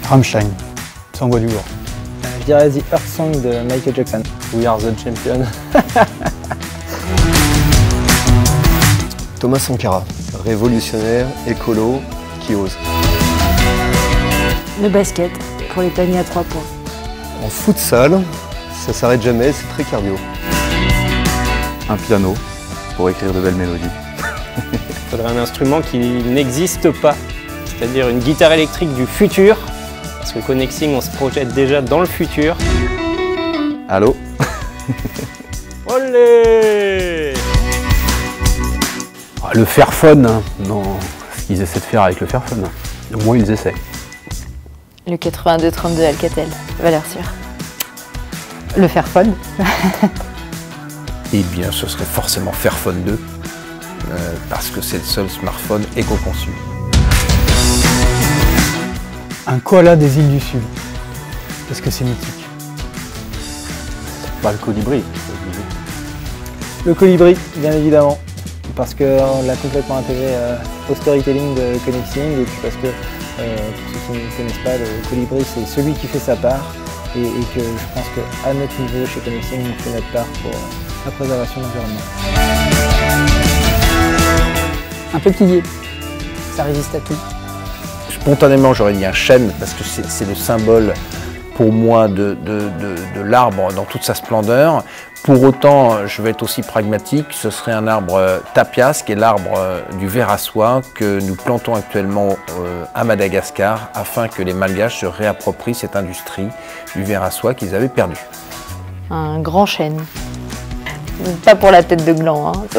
Rammstein, sans voix du lourd. Je dirais The Earth Song de Michael Jackson. We Are the Champion. Thomas Sankara, révolutionnaire, écolo, qui ose. Le basket, pour les paniers à 3 points. En futsal, ça s'arrête jamais, c'est très cardio. Un piano, pour écrire de belles mélodies. Il faudrait un instrument qui n'existe pas, c'est-à-dire une guitare électrique du futur, parce que Connexing, on se projette déjà dans le futur. Allô? Olé! Le Fairphone, non, ce qu'ils essaient de faire avec le Fairphone. Au moins ils essaient. Le 8232 Alcatel, valeur sûre. Le Fairphone. Eh bien, ce serait forcément Fairphone 2, parce que c'est le seul smartphone éco-conçu. Un koala des îles du Sud, parce que c'est mythique. Pas le colibri. Le colibri, bien évidemment, parce qu'on l'a complètement intégré au storytelling de Connexing, et puis parce que, pour ceux qui ne connaissent pas, le colibri c'est celui qui fait sa part, et que je pense qu'à notre niveau chez Connexing, on fait notre part pour la préservation de l'environnement. Un peuplier, ça résiste à tout. Spontanément, j'aurais dit un chêne, parce que c'est le symbole pour moi de l'arbre dans toute sa splendeur. Pour autant, je vais être aussi pragmatique, ce serait un arbre tapias, qui est l'arbre du ver à soie que nous plantons actuellement à Madagascar, afin que les Malgaches se réapproprient cette industrie du ver à soie qu'ils avaient perdue. Un grand chêne. Pas pour la tête de gland, hein.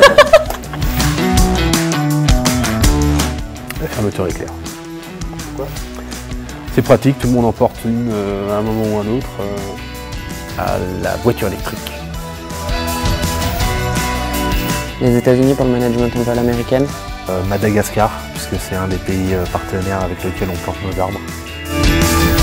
La fermeture éclair. Pourquoi? C'est pratique, tout le monde en porte une à un moment ou à un autre. À la voiture électrique. Les États-Unis pour le management en voile américaine. Madagascar, puisque c'est un des pays partenaires avec lesquels on plante nos arbres.